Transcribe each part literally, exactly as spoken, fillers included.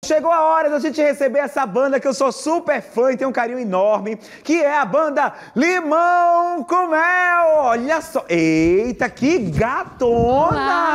Chegou a hora da gente receber essa banda que eu sou super fã e tenho um carinho enorme, que é a banda Limão com Mel. Olha só. Eita, que gatona!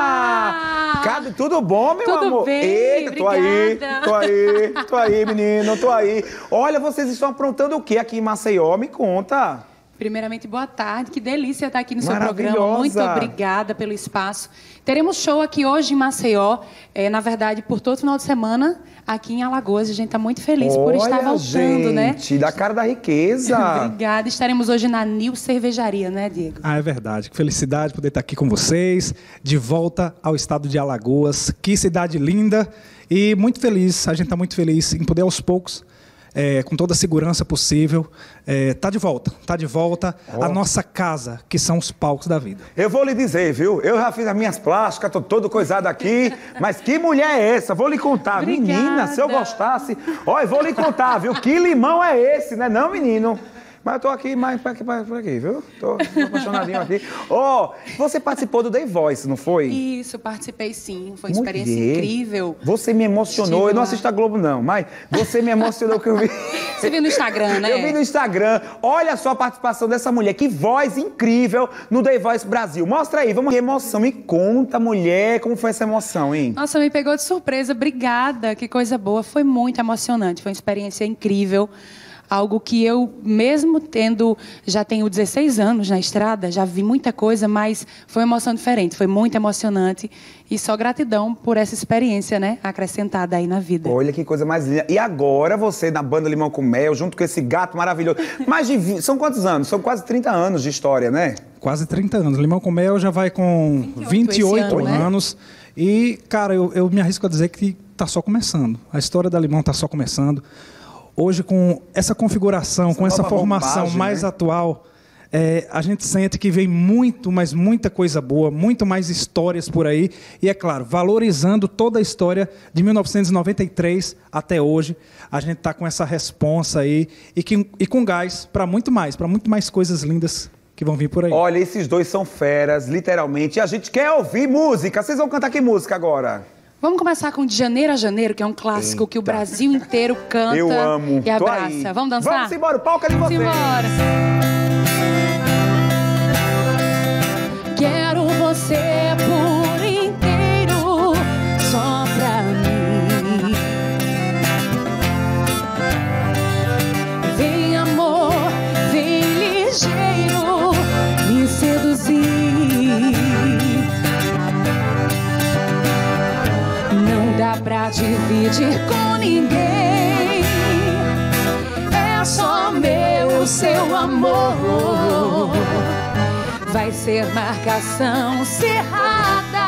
Olá! Cadê? Tudo bom, meu Tudo amor? bem, Eita, tô aí, obrigada. tô aí, tô aí, menino, tô aí. Olha, vocês estão aprontando o que aqui em Maceió? Me conta. Primeiramente, boa tarde. Que delícia estar aqui no seu Maravilhosa. programa. Muito obrigada pelo espaço. Teremos show aqui hoje em Maceió, é, na verdade, por todo final de semana, aqui em Alagoas. A gente está muito feliz por estar voltando, gente, né? da cara da riqueza. Obrigada. Estaremos hoje na Nil Cervejaria, né, Diego? Ah, é verdade. Que felicidade poder estar aqui com vocês, de volta ao estado de Alagoas. Que cidade linda e muito feliz. A gente está muito feliz em poder, aos poucos, É, com toda a segurança possível, é, tá de volta, tá de volta oh. a nossa casa, que são os palcos da vida. Eu vou lhe dizer, viu? Eu já fiz as minhas plásticas, tô todo coisado aqui, mas que mulher é essa? Vou lhe contar. Obrigada. Menina, se eu gostasse... Olha, vou lhe contar, viu? Que limão é esse, né não, menino? Mas eu tô aqui mais por aqui, por aqui, viu? Tô, tô apaixonadinho aqui. Ó, oh, você participou do The Voice, não foi? Isso, participei sim. Foi uma Mulher, experiência incrível. Você me emocionou. Estive eu não lá. assisto a Globo, não, mas você me emocionou que eu vi. Você viu no Instagram, né? Eu vi no Instagram. Olha só a participação dessa mulher. Que voz incrível no The Voice Brasil. Mostra aí, vamos. Que emoção. Me conta, mulher, como foi essa emoção, hein? Nossa, me pegou de surpresa. Obrigada. Que coisa boa. Foi muito emocionante. Foi uma experiência incrível. Algo que eu, mesmo tendo, já tenho dezesseis anos na estrada, já vi muita coisa, mas foi uma emoção diferente, foi muito emocionante. E só gratidão por essa experiência, né, acrescentada aí na vida. Olha que coisa mais linda. E agora você, na banda Limão com Mel, junto com esse gato maravilhoso. Mais de vinte, são quantos anos? São quase trinta anos de história, né? Quase trinta anos. Limão com Mel já vai com vinte e oito ano, né? anos. E, cara, eu, eu me arrisco a dizer que está só começando. A história da Limão está só começando. Hoje, com essa configuração, essa com essa formação roupagem, mais né? atual, é, a gente sente que vem muito, mas muita coisa boa, muito mais histórias por aí. E, é claro, valorizando toda a história de mil novecentos e noventa e três até hoje. A gente está com essa responsa aí e, que, e com gás para muito mais, para muito mais coisas lindas que vão vir por aí. Olha, esses dois são feras, literalmente. E a gente quer ouvir música. Vocês vão cantar que música agora? Vamos começar com De Janeiro a Janeiro, que é um clássico Eita. que o Brasil inteiro canta. Eu amo. E Tô abraça. aí. Vamos dançar? Vamos embora, o palco é de vocês. Simbora. Quero você por inteiro, só pra mim. Vem amor, vem ligeiro, me seduzir. Não dá pra dividir com ninguém. É só meu, seu amor. Vai ser marcação cerrada.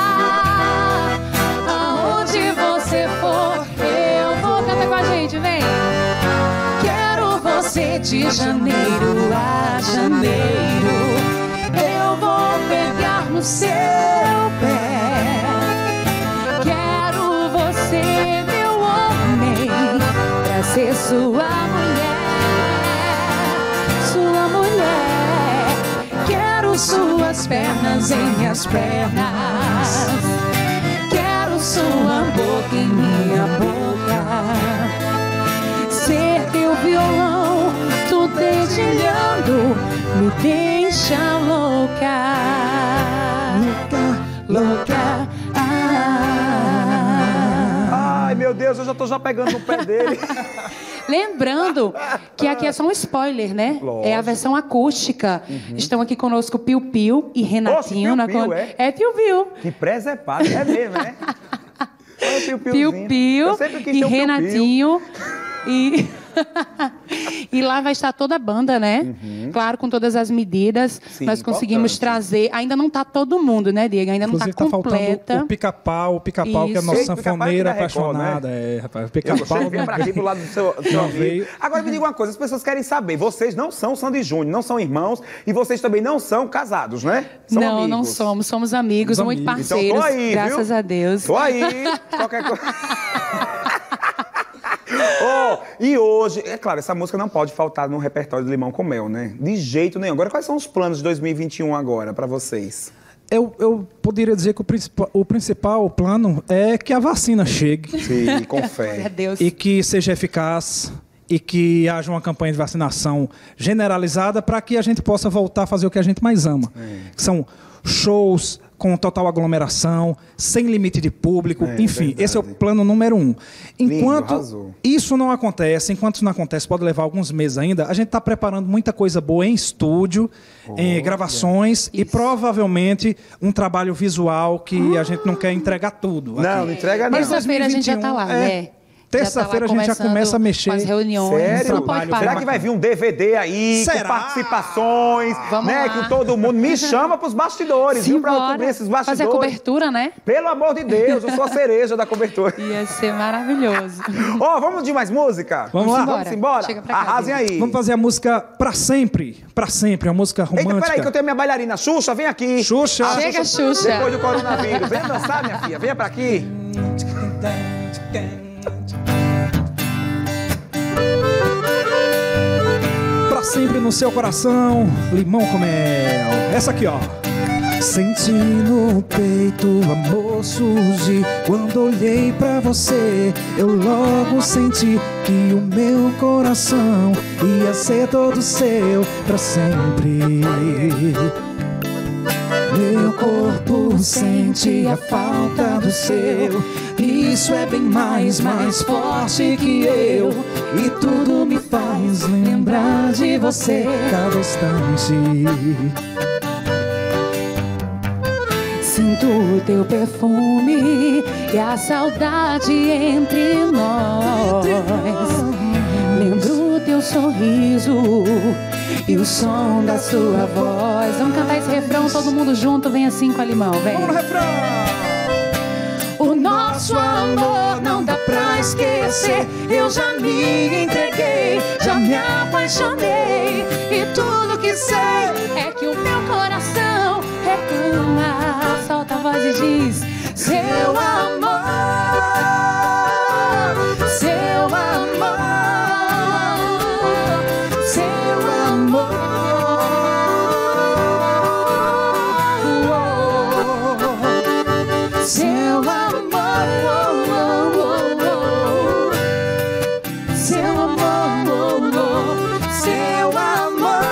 Aonde você for, eu vou. Canta com a gente, vem. Quero você de janeiro a janeiro. Eu vou pegar no seu pé. Quero você, meu homem, pra ser sua mulher. Sua mulher. Quero suas pernas em minhas pernas. Quero sua boca em minha boca. Ser teu violão, tu dedilhando, me deixa louca. Louca, louca. Ah. Ai, meu Deus, eu já tô já pegando no pé dele. Lembrando que aqui é só um spoiler, né? Lógico. É a versão acústica. Uhum. Estão aqui conosco Piu Piu e Renatinho. Oxe, Piu Piu, na... é? É Piu Piu. Que presepado, é mesmo, né? Olha o Piu Piu-Piuzinho. Piu Eu sempre quis e ter um Piu-Piu. Renatinho. E... e lá vai estar toda a banda, né? Uhum. Claro, com todas as medidas. Sim, nós conseguimos importante. trazer. Ainda não está todo mundo, né, Diego? Ainda Inclusive, não está tá completa. faltando o pica-pau, o pica-pau, que é a nossa Ei, sanfoneira Pica-Pau é da Record, apaixonada. né? É, rapaz, o Eu pica-pau. gostei de vir pra aqui pro lado do seu, do seu Não amigo. veio. Agora me diga uma coisa, as pessoas querem saber, vocês não são Sandy Júnior, não são irmãos e vocês também não são casados, né? São não, amigos. não somos. Somos amigos, Somos muito amigos. parceiros. Então tô aí, graças viu? a Deus. Tô aí, qualquer coisa. Oh, e hoje, é claro, essa música não pode faltar no repertório do Limão com Mel, né? De jeito nenhum. Agora, quais são os planos de dois mil e vinte e um agora, pra vocês? Eu, eu poderia dizer que o principal, o principal plano é que a vacina chegue. Sim, com fé. Deus. E que seja eficaz e que haja uma campanha de vacinação generalizada para que a gente possa voltar a fazer o que a gente mais ama. É. Que são shows com total aglomeração, sem limite de público, é, enfim, verdade. Esse é o plano número um. Enquanto Lindo, isso não acontece, enquanto isso não acontece, pode levar alguns meses ainda, a gente está preparando muita coisa boa em estúdio, oh, em gravações yeah. e provavelmente um trabalho visual que a gente não quer entregar tudo. Não, aqui. Não entrega não. Terça-feira a gente já está lá, é, né? Terça-feira tá a gente já começa a mexer. Com as reuniões. Sério? Trabalho, será que vai vir um D V D aí, Será? com participações, Vamos né? Lá. Que todo mundo me chama para os bastidores, viu? Para cobrir esses bastidores. Fazer a cobertura, né? Pelo amor de Deus, eu sou a cereja da cobertura. Ia ser maravilhoso. Ó, oh, vamos de mais música? Vamos, vamos lá. Vamos embora? Chega pra cá, Arrasem aí. Vamos fazer a música Pra Sempre. Pra Sempre, a música romântica. Eita, peraí que eu tenho minha bailarina. Xuxa, vem aqui. Xuxa. Ah, Chega, Xuxa. Xuxa. Depois do coronavírus. Vem dançar, minha filha. Venha pra aqui. Pra sempre no seu coração, Limão com Mel. Essa aqui, ó. Senti no peito o amor surgir. Quando olhei pra você, eu logo senti que o meu coração ia ser todo seu pra sempre. Meu corpo sente a falta do seu. Isso é bem mais, mais forte que eu. E tudo me faz lembrar de você cada instante. Sinto o teu perfume e a saudade entre nós. Lembro o teu sorriso e o som da sua voz. Vamos cantar esse refrão todo mundo junto. Vem assim com a Limão, vem. Vamos no refrão. O nosso amor não dá pra esquecer. Eu já me entreguei, já me apaixonei. E tudo que sei é que o meu coração reclama. Solta a voz e diz: seu amor, seu amor, seu amor. Seu amor, seu amor, seu amor.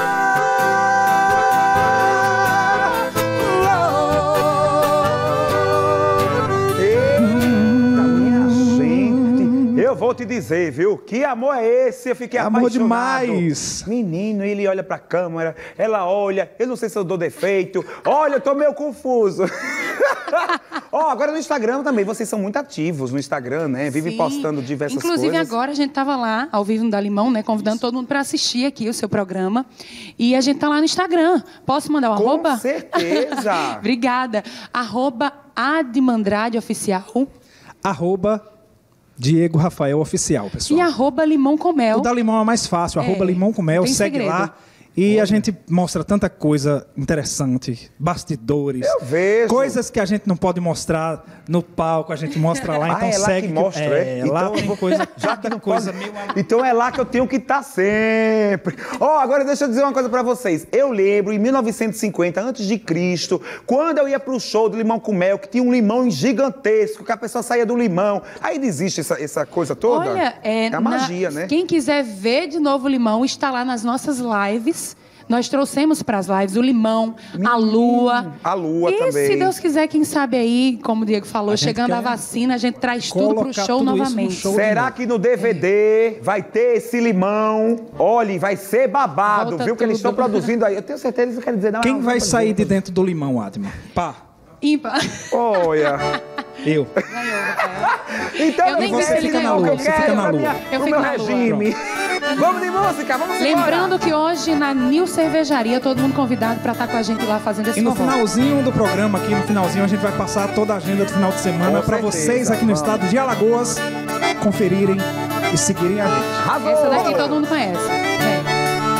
Eita, minha gente, eu vou te dizer, viu? Que amor é esse? Eu fiquei amor apaixonado. demais. Menino, ele olha pra câmera, ela olha, eu não sei se eu dou defeito. Olha, eu tô meio confuso. Ó, oh, agora no Instagram também, vocês são muito ativos no Instagram, né? Vivem Sim. postando diversas Inclusive, coisas. Inclusive agora a gente estava lá, ao vivo no Da Limão, né? Convidando Isso. todo mundo para assistir aqui o seu programa. E a gente tá lá no Instagram. Posso mandar o Com arroba? Com certeza. Obrigada. Arroba Admandrade Oficial. Arroba Diego Rafael Oficial, pessoal. E arroba Limão com Mel. O Da Limão é mais fácil. É. Arroba Limão com Mel. Segue segredo. lá. E Olha. a gente mostra tanta coisa interessante, bastidores. Eu vejo. Coisas que a gente não pode mostrar no palco, a gente mostra lá, então ah, é segue. Lá que mostra, é, é lá então, tem coisa, já que não coisa pode... meio... Então é lá que eu tenho que estar sempre. Ó, oh, agora deixa eu dizer uma coisa pra vocês. Eu lembro, em mil novecentos e cinquenta, antes de Cristo, quando eu ia pro show do Limão com Mel, que tinha um limão gigantesco, que a pessoa saía do limão. Aí existe essa, essa coisa toda? Olha, é, é a magia, na... né? Quem quiser ver de novo o Limão, está lá nas nossas lives. Nós trouxemos para as lives o Limão, hum, a Lua. A Lua e, também. E se Deus quiser, quem sabe aí, como o Diego falou, chegando a vacina, a gente traz tudo para o show novamente. Show Será que no D V D é. vai ter esse limão? Olha, vai ser babado, Volta viu? Tudo. Que eles estão produzindo aí. Eu tenho certeza que eles querem dizer... Não, quem não, vai não, sair não, de dentro do limão, Adman? Pá. Ímpar. Olha... Eu. Então, eu nem você fica na lua, você fica na lua. Eu fico meu na regime. Vamos de música, vamos Lembrando embora. que hoje na Nil Cervejaria, todo mundo convidado para estar com a gente lá fazendo esse E no forró. finalzinho do programa, aqui no finalzinho, a gente vai passar toda a agenda do final de semana para vocês aqui no vamos. estado de Alagoas conferirem e seguirem a gente. Razão. Essa daqui todo mundo conhece. É.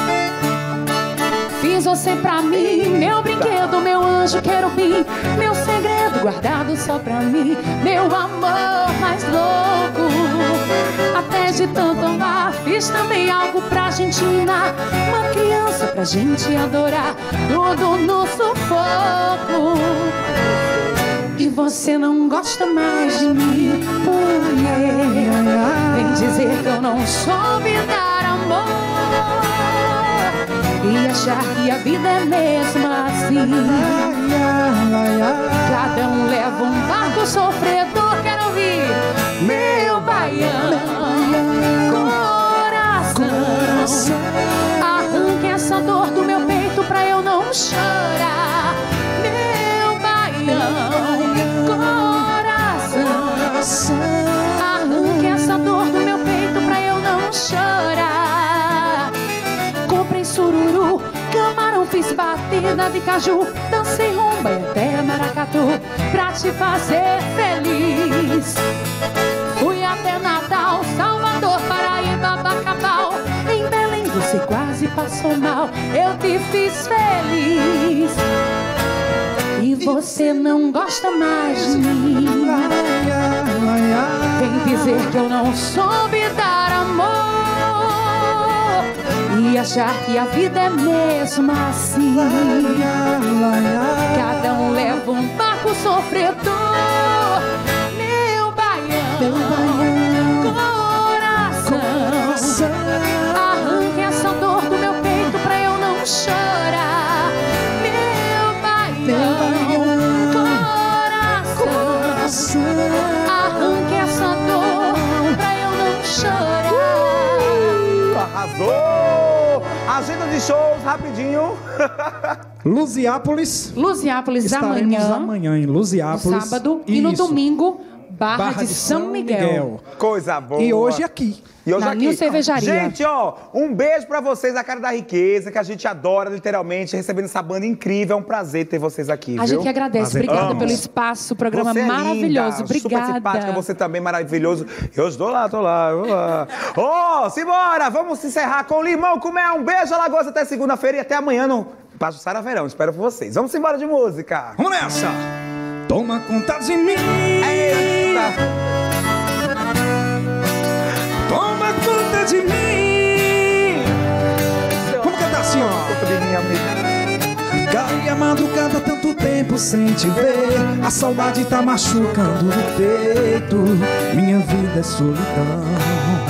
Fiz você pra mim, meu brinquedo, meu anjo querubim, meu segredo guardado só pra mim, meu amor mais louco. Até de tanto amar, fiz também algo pra Argentina, uma criança pra gente adorar, tudo no sufoco. E você não gosta mais de mim, mulher. Vem dizer que eu não soube dar amor e achar que a vida é mesmo assim. Cada um leva um barco sofredor. Quero ouvir meu baiano, coração. Arranque essa dor do meu peito pra eu não chorar. Meu baiano, coração. Arranque essa dor do meu peito pra eu não chorar. Comprei sururu, camarão, fiz batida de caju, dancei rumba e até maracatu pra te fazer feliz. Fui até Natal, Salvador, Paraíba, Bacabal. Em Belém você quase passou mal, eu te fiz feliz. E você não gosta mais de mim. Vem dizer que eu não soube dar amor e achar que a vida é mesmo assim. Cada um leva um barco sofredor. Meu baiano, coração. Arranque essa dor do meu peito pra eu não chorar. Meu baiano, coração. Arranque essa dor pra eu não chorar. Uh, arrasou! Agenda de shows, rapidinho. Luziápolis. Luziápolis Estaremos amanhã. amanhã em Luziápolis. No sábado. E no Isso. domingo, Barra, Barra de, São Miguel. Coisa boa. E hoje aqui. E hoje Na aqui. Nil Cervejaria. Gente, ó, um beijo pra vocês, a Cara da Riqueza, que a gente adora, literalmente, recebendo essa banda incrível. É um prazer ter vocês aqui, A viu? gente que agradece. Prazer. Obrigada Amo. pelo espaço, programa Você é maravilhoso. linda, super simpática, Obrigada. você também maravilhoso. Eu estou lá, tô lá, eu vou lá. Ô, oh, simbora! Vamos encerrar com limão com mel. Um beijo, Alagoas, até segunda-feira e até amanhã no Passo Sara Verão. Espero por vocês. Vamos embora de música. Vamos nessa! Toma conta de mim. Eita! Toma conta de mim. Vamos cantar assim, ó. De minha amiga. Cai a madrugada, tanto tempo sem te ver. A saudade tá machucando o peito. Minha vida é solidão.